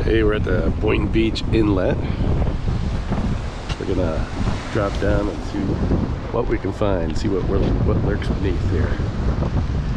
Hey, we're at the Boynton Beach Inlet. We're gonna drop down and see what we can find, see what lurks beneath here.